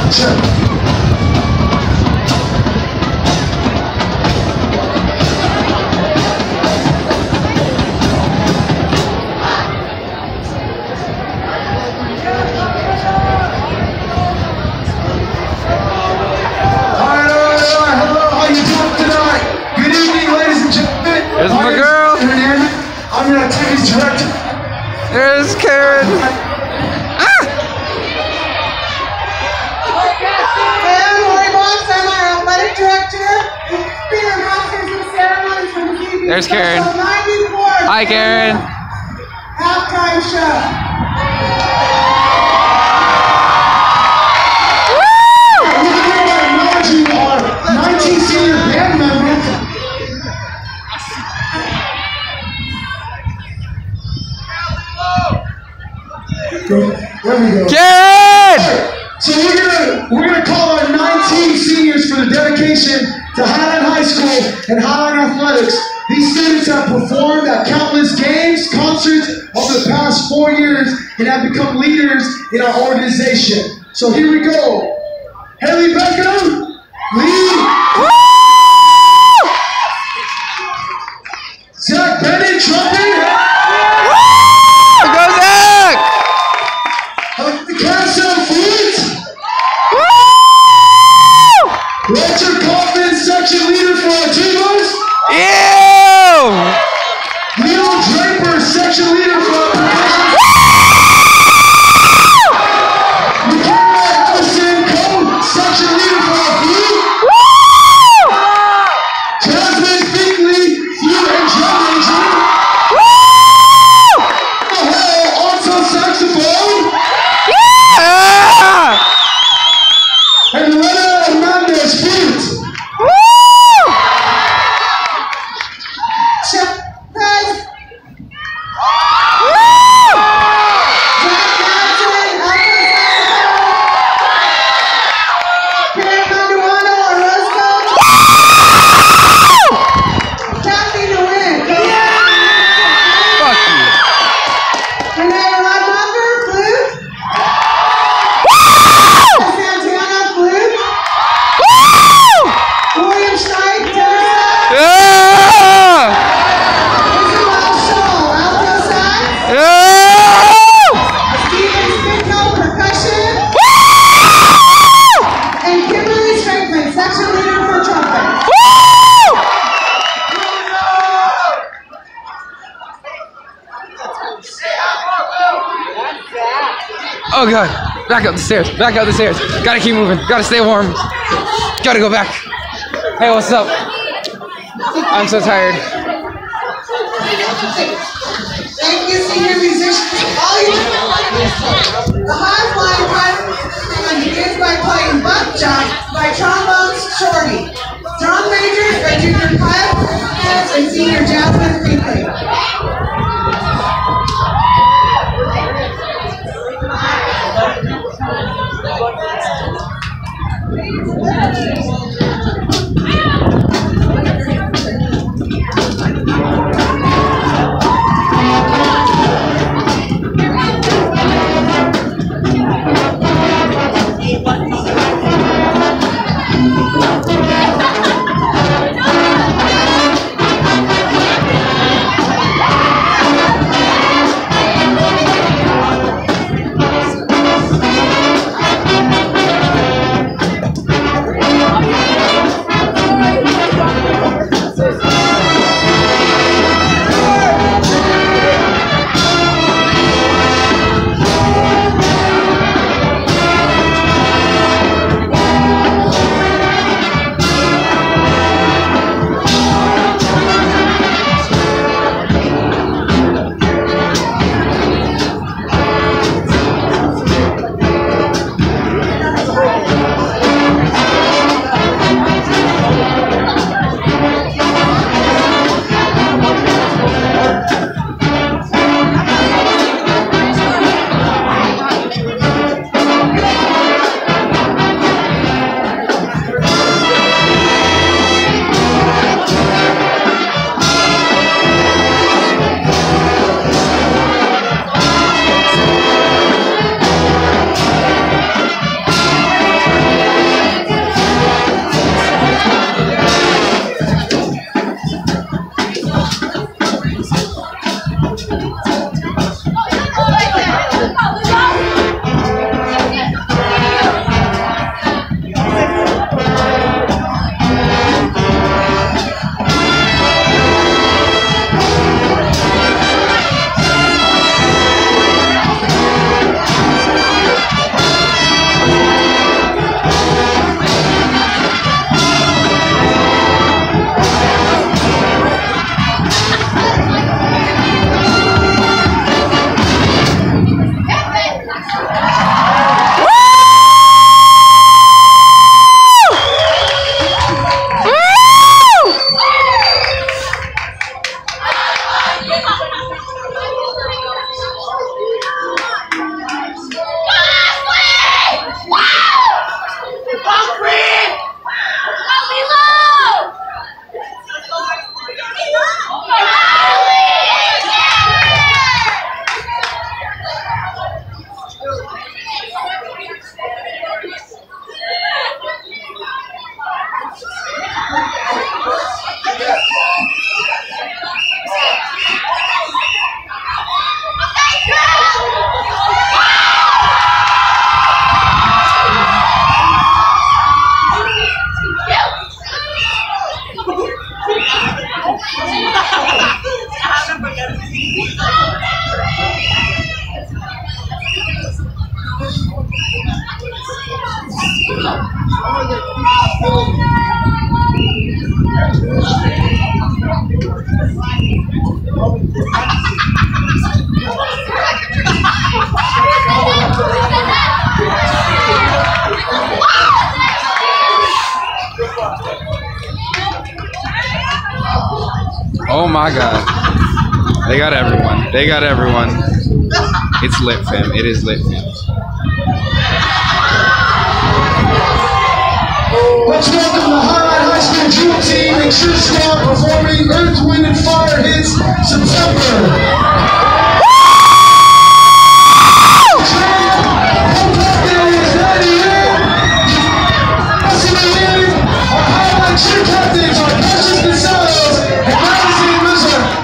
There's my girl. I'm your activities director. There's Karen. Ah! I'm Lori Box. I'm our athletic director. Being masters and ceremonies from TV. There's Karen. 94. Hi, Karen. Halftime show. Our 19 senior band members. There we go. Karen! So we're gonna call our 19 seniors for the dedication to Highline High School and Highline Athletics. These students have performed at countless games, concerts over the past 4 years and have become leaders in our organization. So here we go. Haley Beckham, lead. Zach Bennett, trumpet. Go Zach! Picasso, flute. Roger Kaufman, section leader for our tubas. Ew! Leo Draper, section leader for our percussion. Michaela Ellison, section leader for our flute. Jasmine Finkley, flute and drum major. Also saxophone. Yeah! And Lorena Hernandez, flute. Surprise. Oh god, back up the stairs, back up the stairs. Gotta keep moving, gotta stay warm. Gotta go back. Hey, what's up? I'm so tired. Thank you, senior musicians. All you The High Flying Pilot begins by playing Buckshot by Trombone Shorty. Drum majors are junior Kyle Fernandez and senior Jasmine Finkley. Oh my God. They got everyone. They got everyone. It's lit, fam. It is lit, fam. Let's welcome the Highline High School Drill Team and Cheer Squad performing Earth, Wind, and Fire hits September. Cheer captains are Precious Gonzalez and Madison Rizzo.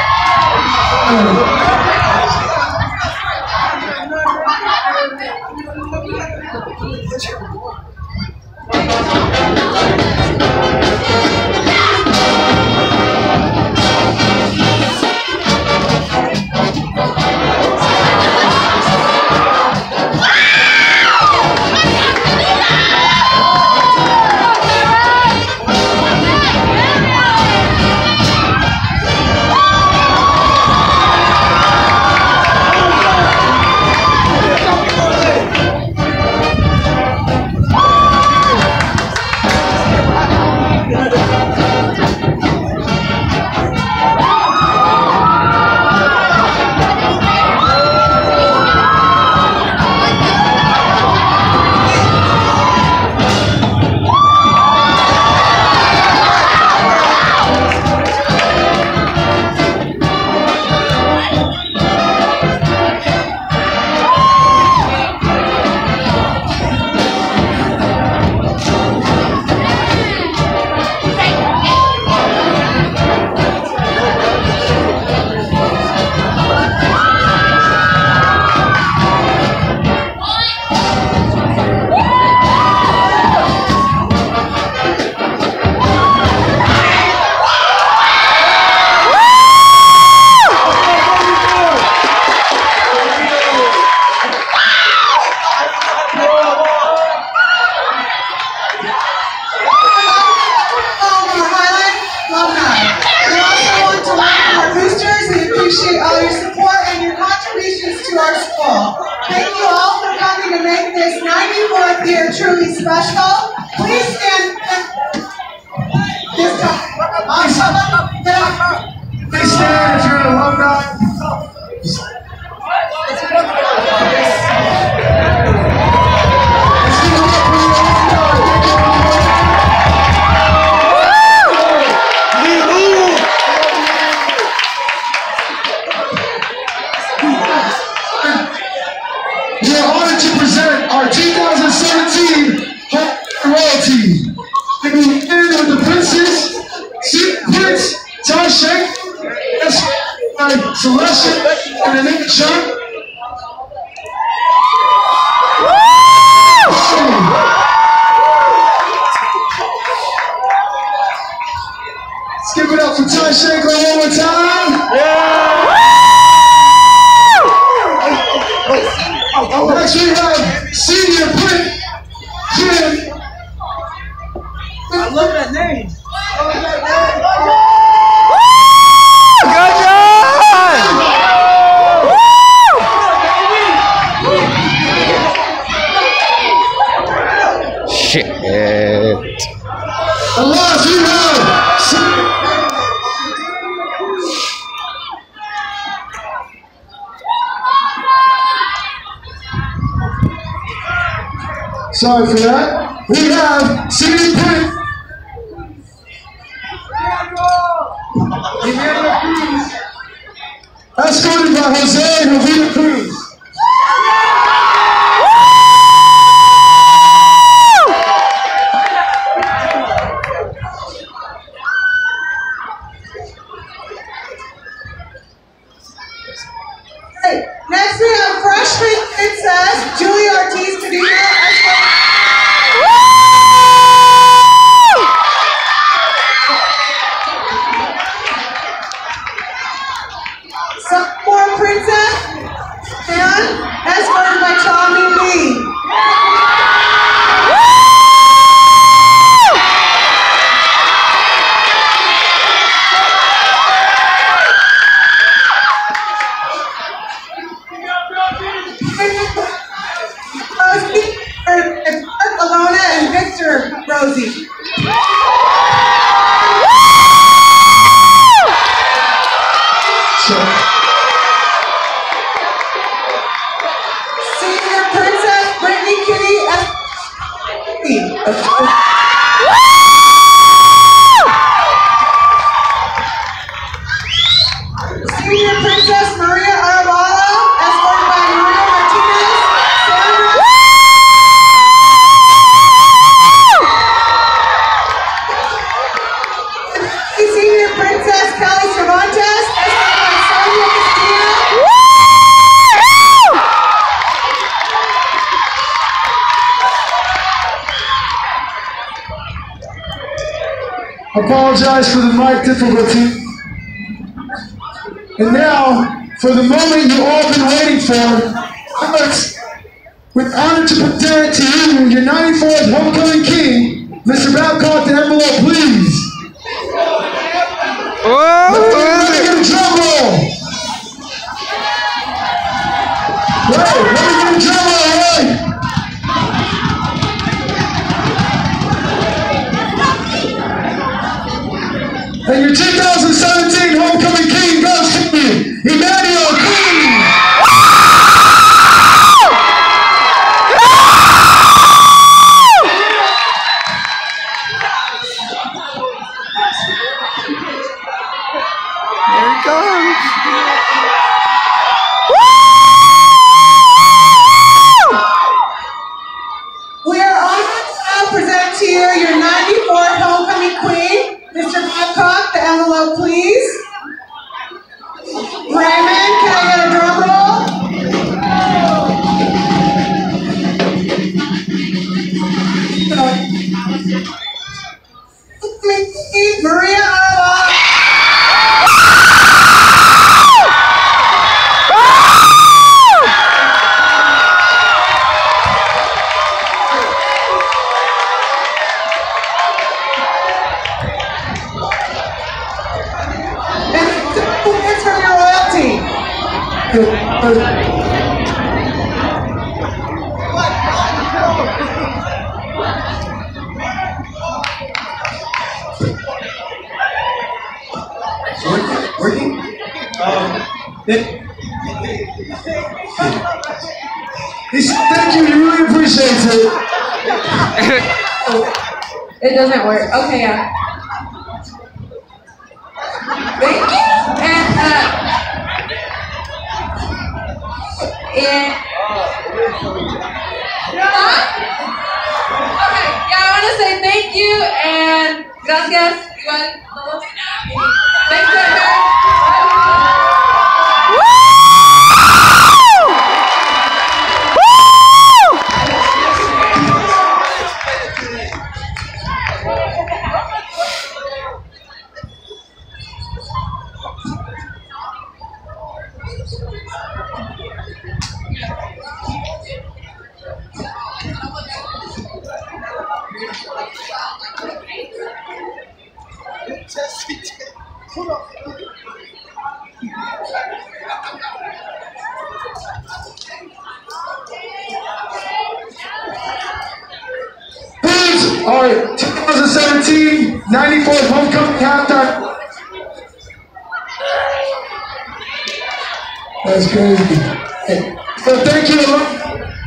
Appreciate all your support and your contributions to our school. Thank you all for coming to make this 94th year truly special. Please stand this time. Awesome. Please stand if you're an alumni. We are honored to present our 2017 royalty. And we end with the princess, Prince Ty Shank, by Celeste and Anita Chung. Let's give it up for Ty Shank one more time. Yeah. Next we have Senior Prince Jim. I love that name. Shit. And last we have sorry for that. We have Senior Prince escorted by Jose Ravina Cruz. Next we have freshman princess Julie Ortiz Padilla. Sophomore princess Rosie. Senior Princess Brittany Kitty F. Senior Princess Maria Arvalo, escorted by Maria Martinez, Sandra. Senior Princess Kelly Cervantes, escorted by Sonia Castillo. Apologize for the mic difficulty. And now, for the moment you all been waiting for, with honor to present to you your 94th homecoming king, Mr. Babcock, the envelope, please. Let me get a drum roll. Right, let me get a drum roll, right. And your 2017 homecoming king goes to Emmanuel Queen. There he comes. We are honored to now present to you your 94th homecoming queen. Mr. Babcock, the envelope, please. Raymond, can I get a drum roll? Maria Arvalo. It's from your royalty. Working? Thank you, he really appreciates it. It doesn't work. Okay, yeah. Thank you. And okay, yeah, I want to say thank you and gracias. Thanks, everyone. Our 2017 94th homecoming halftime. That's crazy. Hey, so thank you.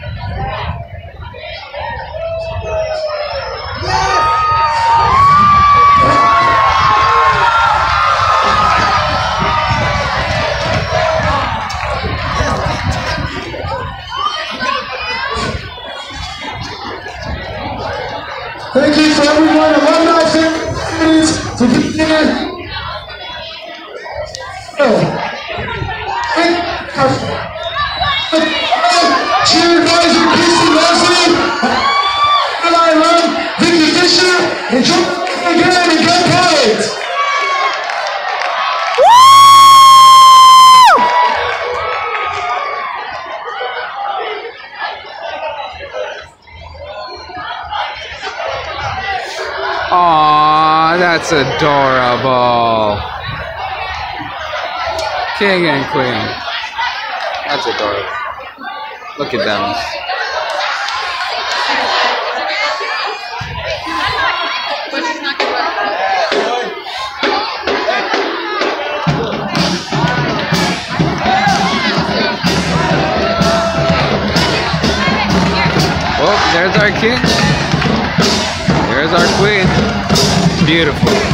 Thank you for everyone, alumni, families, for being here. Cheer advisor, Christy Leslie, alumni alum, Vicky Fisher, and John again, and go Pirates. Aww, that's adorable. King and queen. That's adorable. Look at them. There's our king. There's our queen. Beautiful.